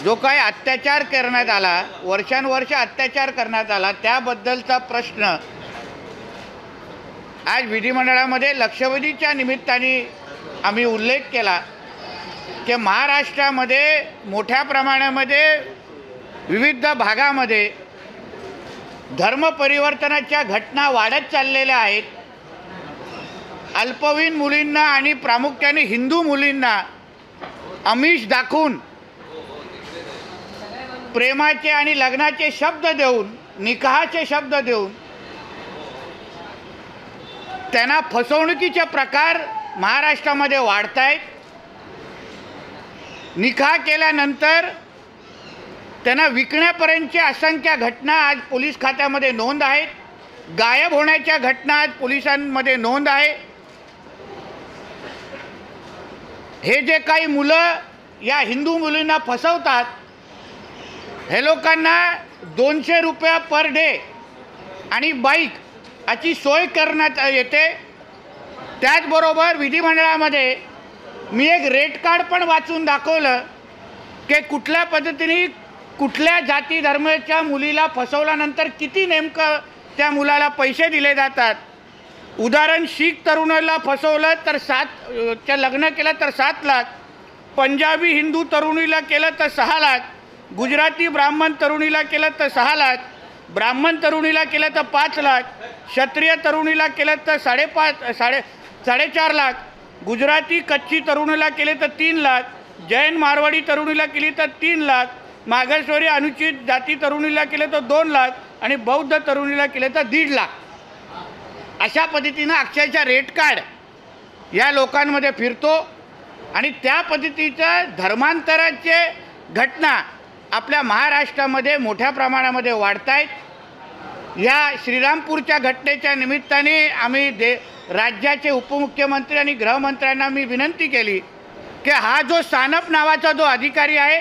जो काही अत्याचार करण्यात आला, वर्षानुवर्ष अत्याचार करण्यात आला, त्याबद्दलचा प्रश्न आज विधिमंडळामध्ये लक्षवेधीच्या निमित्ताने आम्ही उल्लेख केला की महाराष्ट्रामध्ये मोठ्या प्रमाणामध्ये विविध भागामध्ये धर्म परिवर्तनाच्या घटना वाढत चाललेल्या आहेत। अल्पवयीन मुलींना आणि प्रामुख्याने हिंदू मुलींना आमिष दाखवून प्रेमाचे आणि लग्नाचे शब्द देऊन, निकाहाचे शब्द देऊन त्यांना फसवणुकीचे प्रकार महाराष्ट्रामध्ये वाढत आहेत। निकाह केल्यानंतर त्यांना विकण्यापर्यंतच्या असंख्य घटना आज पोलीस खात्यामध्ये नोंद आहेत। गायब होण्याच्या घटना आज पोलिसांमध्ये नोंद आहे। हे जे काही मुलं या हिंदू मुलींना फसवतात, हे लोकांना 200 रुपये पर डे आणि बाईक याची सोय करण्यात येते। त्याचबरोबर विधिमंडळामध्ये मी एक रेट कार्ड पण वाचून दाखवलं की कुठल्या पद्धतीने कुठल्या जाती धर्माच्या मुलीला फसवल्यानंतर किती नेमकं त्या मुलाला पैसे दिले जातात। उदाहरण, शीख तरुणाला फसवलं तर 7 लग्न केलं तर 7 लाख, पंजाबी हिंदू तरुणीला केलं तर 6 लाख, गुजराती ब्राह्मण तरुणीला केलं तर 6 लाख, ब्राह्मण तरुणीला केलं तर 5 लाख, क्षत्रिय तरुणीला केलं तर 4.5 लाख, गुजराती कच्ची तरुणीला केले तर 3 लाख, जैन मारवाडी तरुणीला केली तर 3 लाख, मागासवर्गीय अनुचित जाती तरुणीला केले तर 2 लाख आणि बौद्ध तरुणीला केले तर 1.5 लाख। अशा पद्धतीनं अक्षरशः रेट कार्ड या लोकांमध्ये फिरतो आणि त्या पद्धतीच्या धर्मांतराचे घटना आपल्या महाराष्ट्रामध्ये मोठ्या प्रमाणामध्ये वाढत आहेत। या श्रीरामपूरच्या घटनेच्या निमित्ताने आम्ही राज्याचे उपमुख्यमंत्री आणि गृहमंत्र्यांना मी विनंती केली की हा जो सानप नावाचा जो अधिकारी आहे,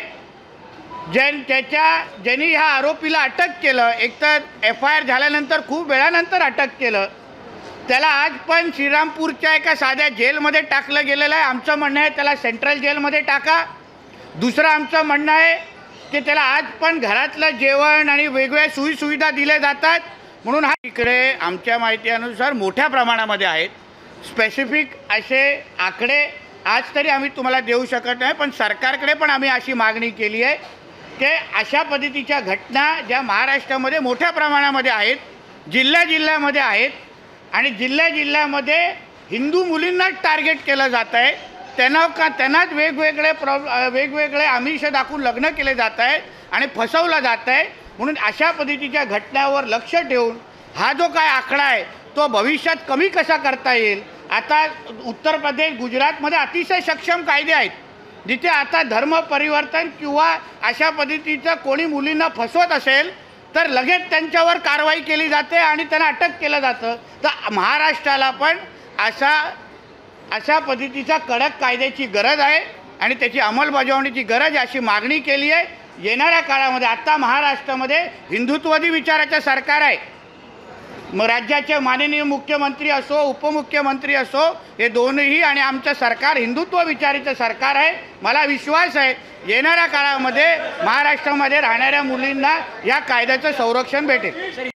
ज्यांनी ह्या आरोपीला अटक केलं, एकतर FIR झाल्यानंतर खूप वेळानंतर अटक केलं, त्याला आज पण श्रीरामपूरच्या एका साध्या जेलमध्ये टाकलं गेलेलं आहे। आमचं म्हणणं आहे त्याला सेंट्रल जेलमध्ये टाका। दुसरं आमचं म्हणणं आहे की त्याला आज पण घरातलं जेवण आणि वेगवेगळ्या सोयीसुविधा दिल्या जातात, म्हणून हा इकडे आमच्या माहितीनुसार मोठ्या प्रमाणामध्ये आहेत। स्पेसिफिक असे आकडे आज तरी आम्ही तुम्हाला देऊ शकत नाही, पण सरकारकडे पण आम्ही अशी मागणी केली आहे की अशा पद्धतीच्या घटना ज्या महाराष्ट्रामध्ये मोठ्या प्रमाणामध्ये आहेत, जिल्ह्यामध्ये आहेत आणि जिल्ह्यामध्ये हिंदू मुलींना टार्गेट केलं जात आहे, त्यांनाच वेगवेगळे आमिष दाखवून लग्न केले जात आहे आणि फसवलं जात आहे। म्हणून अशा पद्धतीच्या घटनांवर लक्ष ठेवून हा जो काय आकडा आहे तो भविष्यात कमी कसा करता येईल। आता उत्तर प्रदेश, गुजरातमध्ये अतिशय सक्षम कायदे आहेत, जिथे आता धर्म परिवर्तन किंवा अशा पद्धतीचं कोणी मुलींना फसवत असेल तर लगेच त्यांच्यावर कारवाई केली जाते आणि त्यांना अटक केलं जातं। तर महाराष्ट्राला पण अशा पद्धतीचा कडक कायद्याची गरज आहे आणि त्याची अंमलबजावणीची गरज अशी मागणी केली आहे। येणाऱ्या काळामध्ये आता महाराष्ट्रामध्ये हिंदुत्ववादी विचाराचं सरकार आहे। मग राज्याचे माननीय मुख्यमंत्री असो, उपमुख्यमंत्री असो, हे दोन्ही आणि आमचं सरकार हिंदुत्व विचाराचं सरकार आहे। मला विश्वास आहे येणाऱ्या काळामध्ये महाराष्ट्रामध्ये राहणाऱ्या मुलींना या कायद्याचं संरक्षण भेटेल।